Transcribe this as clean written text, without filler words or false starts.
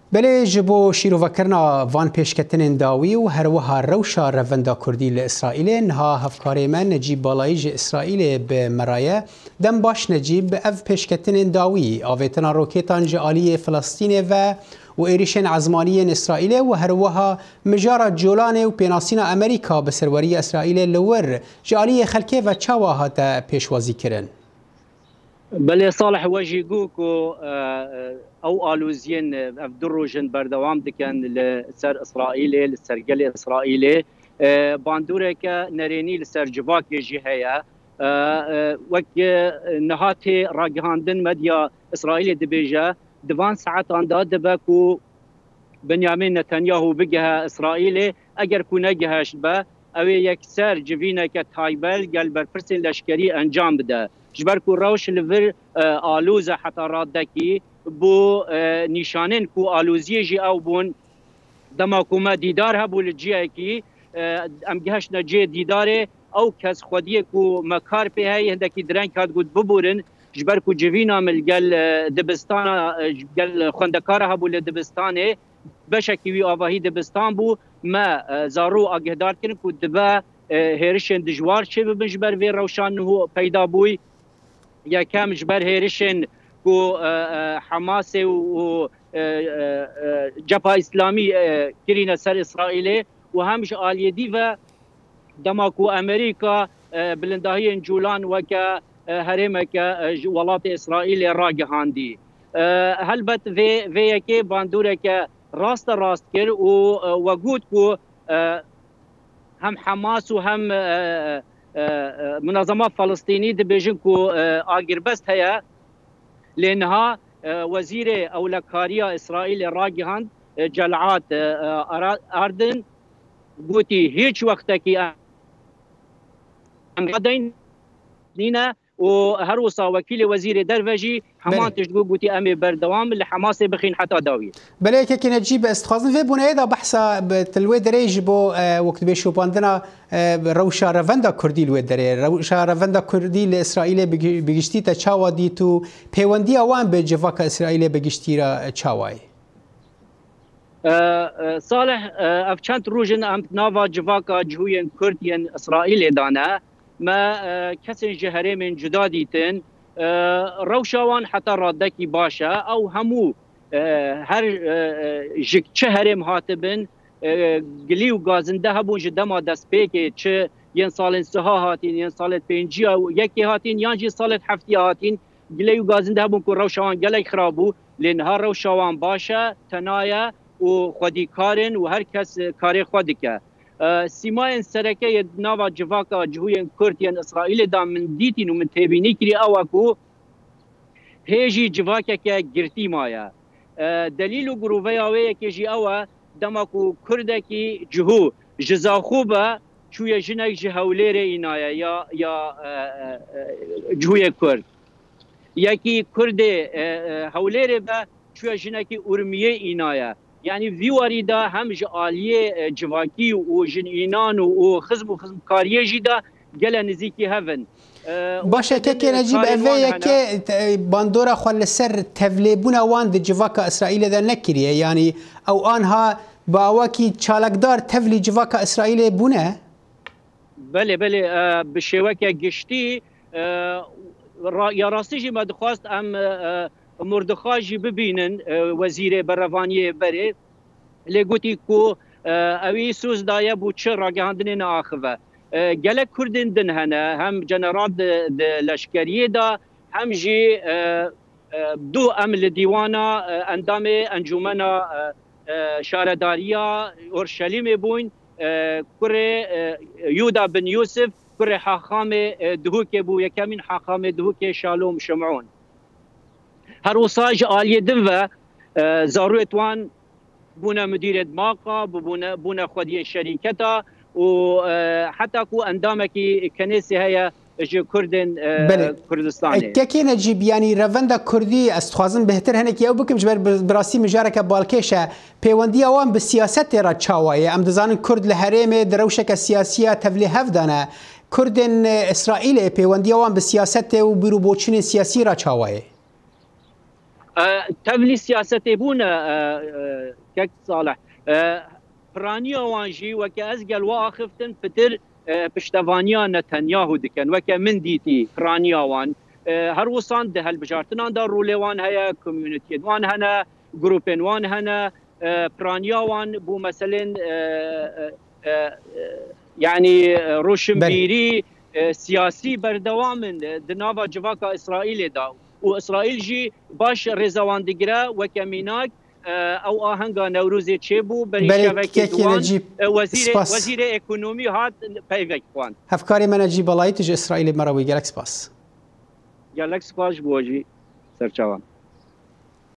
بله جبو شیروکرنا وان پیشکتن داوی و هروها روشا روندا کردی لإسرائیل نها هفکاری من نجیب بالایج اسرائیل به مرایه دم باش نجیب اف پیشکتن داوی آویتنا روکیتان جعالی فلسطین و ایریشن عزمانی اسرائیل و هروها مجارة جولان و پیناسینا امریکا به سروری اسرائیل لور جعالی خلکه و چاوا هاتا پیشوازی کرن. بله صالح وجيقوكو او الوزين افدروجن بردوام دكن لسر اسرائيلي لسرقل اسرائيلي باندورك نريني لسر جواك جهيا وك نهاتي راجهاندن مديا اسرائيلي دبيجا دوان ساعات انداد دبكو بنيامين نتنياهو بجها اسرائيلي اگر كونه جهاش با او يكسر جوينك تايبل قال برفرسن لشكري انجام بده جبركو روش لفر آلوزه حتى رادكي بو نشانين كو آلوزيه جي او بون دماكو ما ديدار هبو لجيكي ام جهشنا جي ديداره او كس خوديه كو مكار بي هاي هندكي درنك هاد قد ببورن جبركو جوينا من قال دبستان قال خندكار هبو لدبستانه بشكي وي آواهي دبستان بو ما زارو اگهدار كن كو دبا هيرشن دجوار چه بجبر وي روشان هو پیدا بوي یا کم جبر هیرشن کو حماس و جبهه اسلامی کرین سر اسرائیل و همش آلیدی و دماکو امریکا بلندهی جولان و که هرم که ولات اسرائیل راگهاندی هلبت وی که باندوره که راست کر و وجود کو هم حماس و هم منظمات فلسطيني دبيجن كو اغربست هيا لانها وزير اولكاريا اسرائيل راجهاند جلعات اردن قوتي هيج وقتكي غدين نينا وهروسا وكيل وزير دروجي همان تشدو قوتي امي بردوام لحماس بخين حتى داوي بله كي نجيب استخاصن في بنا اذا بحثا بتلوي دريج بو وقت بيشو باندنا روشا روندا كردي لوي دري روشا روندا كردي لاسرائيل بيجشتي تا چاوا ديتو بيوندي اوان بجفاك اسرائيل بيجشتي را چاواي صالح افچانت روجن ام نافا جفاكا جهوين كرديان اسرائيل دانا ما كسن جهري من جداديتن روشاوان حتى رادكي باشا او همو هر جك شهرم هاتبن قليو غازنده هبو جدما دسبيكي چه ين سالن سها هاتين ين سالت بينجي او يكي هاتين يانجي سالت حفتي هاتين قليو غازنده هبو كو روشاوان قلق خرابو لان هر روشاوان باشا تنايا و خودي كارن و هر كس كاري خودكه سیمای سرکه نوا جواکا جهوی کردین اسرائیل دا من دیتین و من تبینی کری اوکو هیجی جواکا که گرتی مایا دلیل و گروه آوه که جی اوه دماکو کرده که جهو جزا خوبه چوی جنک جهولیر اینایا یا جهوی کرد یکی کرده هولیر به چوی جنک ارمیه اینایا يعني فيوري دا هم جاليه جواكي وجن اينان وخزم كاريه جدا قال نزيكي هفن باشا كي نجيب افيا كي باندورا خل سر تفليبونا وان دي جواكا اسرائيل دا نكريه يعني او انها باواكي تشالكدار تفلي جواكا اسرائيل بونا بله بشواكي قشتي يا راستيجي ما دخواست ام مردخاجي ببينن وزير برفانيه بري لقوتي كو اوي سوز دايا بو تش راگهاندن اخوه گلک کردن دن هنا هم جنرال لشکریه دا هم جي دو امل ديوانا اندام انجمنا شارداريا اورشليم بوين كره يودا بن يوسف كره حاخام دهوك بو يكمن حاخام دهوك شالوم شمعون هروساج آلیه دن و زاروت وان بونا مدير دماغا بونا خودی شركتا و حتى كو اندامكي كنيسي هيا كردن كردستاني كي نجيب يعني رافندا كردي استخوازن بهتر هنك او بكم جبر براسي مجارك بالكيشه بيوندي اوان بالسياسه را تشاواي ام دزان كرد لهريمه دروشك السياسيه تفلي هفدانا كردن اسرائيل بيوندي اوان بالسياسه و بيروبوچن سياسي را تشاواي تبلی سیاست بونه کک صالح پرانیا وانجی وک از گل واخفتن فتر پشتوانیا نتانیاهو دکن وک من دیتی پرانیا وان هر وسان ده هالبجارتنا دا رولوان هيا كوميونيتي وان هنا جروبين وان هنا برانيا وان بو مثلا يعني روشنبيري سياسي بردوام دنافا جواكا اسرائيل دا واسرائيل جي باش ريزوان ديغرا وكميناك او آهنگا نوروزي تشيبو بريشاوكي دوان وزير ايكونومي هات بيفك وان هفكاري من اجي بلايتج اسرائيل مروي جالكس باس جالكس باش بوجي سرچاوان